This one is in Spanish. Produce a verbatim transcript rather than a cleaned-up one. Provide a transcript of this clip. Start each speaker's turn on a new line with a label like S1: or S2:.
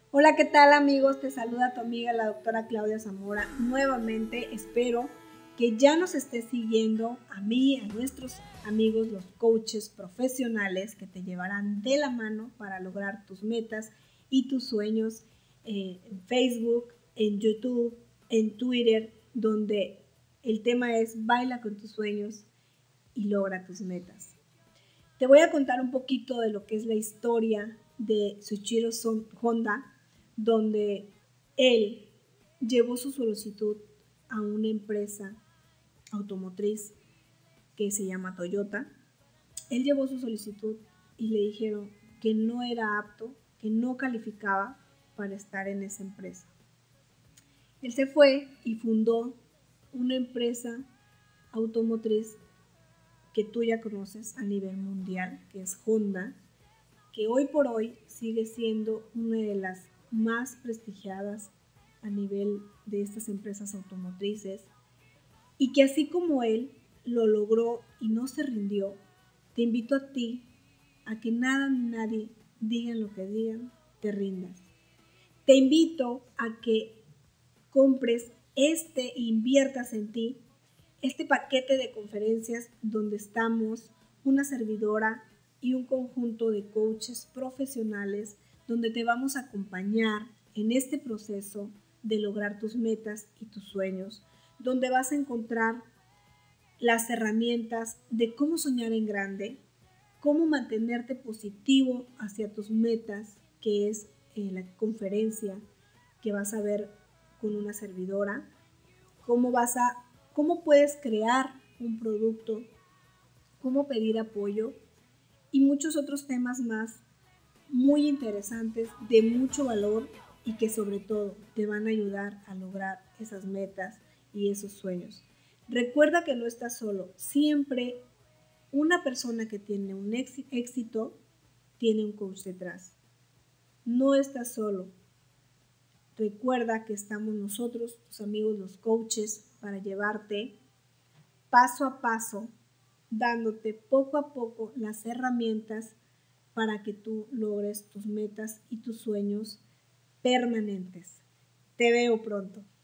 S1: Hola, ¿qué tal amigos? Te saluda tu amiga la doctora Claudia Zamora. Nuevamente espero que ya nos estés siguiendo a mí, a nuestros amigos, los coaches profesionales que te llevarán de la mano para lograr tus metas y tus sueños eh, en Facebook, en YouTube, en Twitter, donde el tema es baila con tus sueños y logra tus metas. Te voy a contar un poquito de lo que es la historia de Soichiro Honda, donde él llevó su solicitud a una empresa automotriz que se llama Toyota. Él llevó su solicitud y le dijeron que no era apto, que no calificaba para estar en esa empresa. Él se fue y fundó una empresa automotriz que tú ya conoces a nivel mundial, que es Honda, que hoy por hoy sigue siendo una de las más prestigiadas a nivel de estas empresas automotrices, y que así como él lo logró y no se rindió, te invito a ti a que nada ni nadie, digan lo que digan, te rindas. Te invito a que compres este e inviertas en ti, este paquete de conferencias donde estamos una servidora y un conjunto de coaches profesionales donde te vamos a acompañar en este proceso de lograr tus metas y tus sueños, donde vas a encontrar las herramientas de cómo soñar en grande, cómo mantenerte positivo hacia tus metas, que es eh, la conferencia que vas a ver con una servidora, cómo vas a, cómo puedes crear un producto, cómo pedir apoyo y muchos otros temas más muy interesantes, de mucho valor y que sobre todo te van a ayudar a lograr esas metas y esos sueños. Recuerda que no estás solo. Siempre una persona que tiene un éxito tiene un coach detrás. No estás solo. Recuerda que estamos nosotros, tus amigos, los coaches, para llevarte paso a paso, dándote poco a poco las herramientas para que tú logres tus metas y tus sueños permanentes. Te veo pronto.